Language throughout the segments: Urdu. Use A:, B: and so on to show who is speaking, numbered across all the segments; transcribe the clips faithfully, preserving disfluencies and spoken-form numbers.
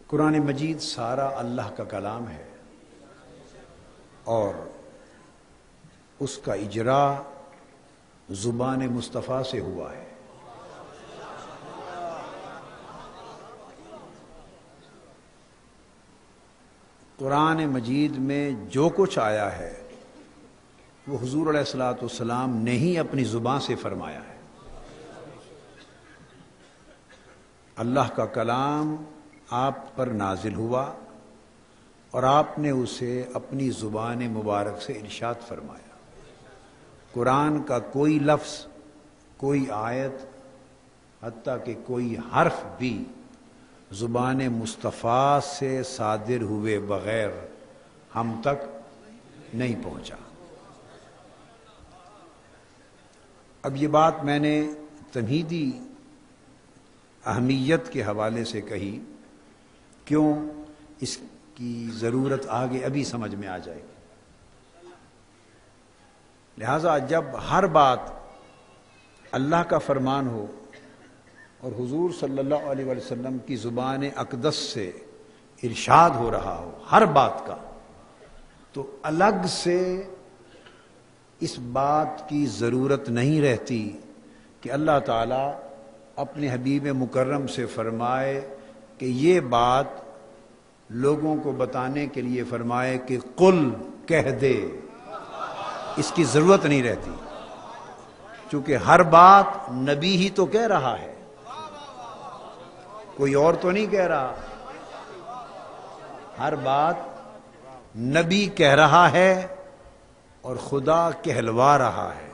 A: قرآن مجید سارا اللہ کا کلام ہے اور اس کا اجرا زبان مصطفیٰ سے ہوا ہے۔ قرآن مجید میں جو کچھ آیا ہے وہ حضور علیہ الصلوۃ والسلام نے ہی اپنی زبان سے فرمایا ہے۔ اللہ کا کلام آپ پر نازل ہوا اور آپ نے اسے اپنی زبان مبارک سے ارشاد فرمایا۔ قرآن کا کوئی لفظ، کوئی آیت، حتیٰ کہ کوئی حرف بھی زبان مصطفیٰ سے صادر ہوئے بغیر ہم تک نہیں پہنچا۔ اب یہ بات میں نے تمہیدی اہمیت کے حوالے سے کہی، کیوں اس کی ضرورت آگے ابھی سمجھ میں آ جائے گی۔ لہذا جب ہر بات اللہ کا فرمان ہو اور حضور صلی اللہ علیہ وسلم کی زبان اقدس سے ارشاد ہو رہا ہو ہر بات کا، تو الگ سے اس بات کی ضرورت نہیں رہتی کہ اللہ تعالیٰ اپنے حبیب مکرم سے فرمائے کہ یہ بات لوگوں کو بتانے کے لیے فرمائے کہ قل کہہ دے۔ اس کی ضرورت نہیں رہتی، چونکہ ہر بات نبی ہی تو کہہ رہا ہے، کوئی اور تو نہیں کہہ رہا۔ ہر بات نبی کہہ رہا ہے اور خدا کہلوا رہا ہے۔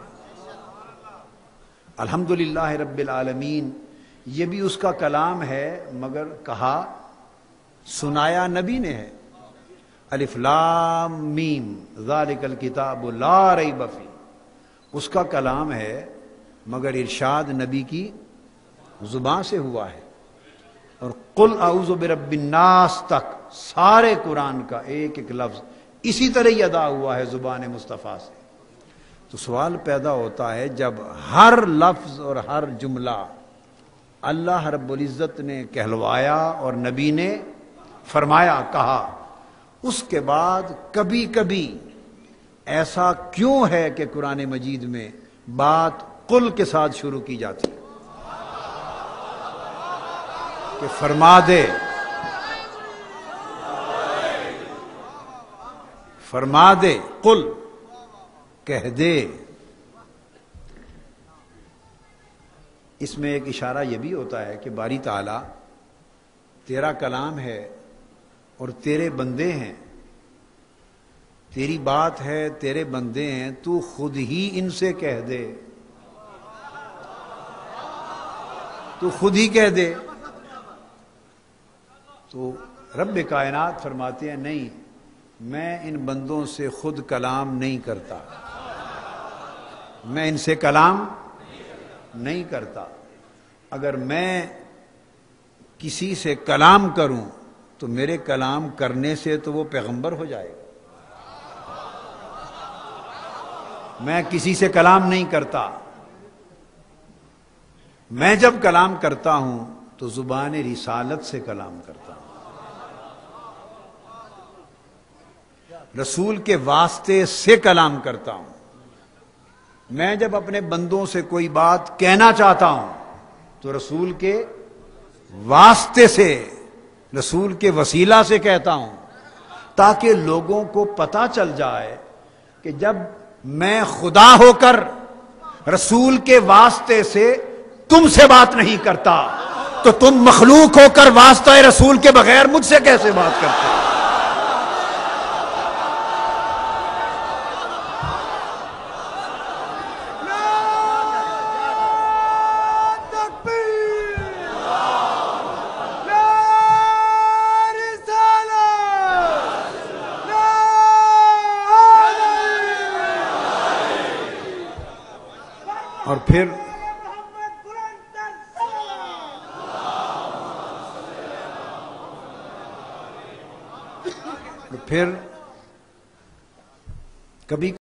A: الحمدللہ رب العالمین، یہ بھی اس کا کلام ہے مگر کہا سنایا نبی نے ہے۔ الف لام میم ذالک الکتاب لا ریب فیہ، اس کا کلام ہے مگر ارشاد نبی کی زبان سے ہوا ہے۔ اور قل اعوذ برب الناس تک سارے قرآن کا ایک ایک لفظ اسی طرح ہی ادا ہوا ہے زبان مصطفیٰ سے۔ تو سوال پیدا ہوتا ہے، جب ہر لفظ اور ہر جملہ اللہ رب العزت نے کہلوایا اور نبی نے فرمایا، کہا، اس کے بعد کبھی کبھی ایسا کیوں ہے کہ قرآن مجید میں بات قل کے ساتھ شروع کی جاتی ہے کہ فرما دے، فرما دے، قل کہہ دے۔ اس میں ایک اشارہ یہ بھی ہوتا ہے کہ باری تعالیٰ تیرا کلام ہے اور تیرے بندے ہیں، تیری بات ہے، تیرے بندے ہیں، تو خود ہی ان سے کہہ دے، تو خود ہی کہہ دے۔ تو رب کائنات فرماتے ہیں، نہیں، میں ان بندوں سے خود کلام نہیں کرتا، میں ان سے کلام نہیں کرتا۔ اگر میں کسی سے کلام کروں تو میرے کلام کرنے سے تو وہ پیغمبر ہو جائے گا۔ میں کسی سے کلام نہیں کرتا، میں جب کلام کرتا ہوں تو زبان رسالت سے کلام کرتا ہوں، رسول کے واسطے سے کلام کرتا ہوں۔ میں جب اپنے بندوں سے کوئی بات کہنا چاہتا ہوں تو رسول کے واسطے سے، رسول کے وسیلہ سے کہتا ہوں، تاکہ لوگوں کو پتہ چل جائے کہ جب میں خدا ہو کر رسول کے واسطے سے تم سے بات نہیں کرتا تو تم مخلوق ہو کر واسطہ رسول کے بغیر مجھ سے کیسے بات کرتے ہو؟ اور پھر پھر کبھی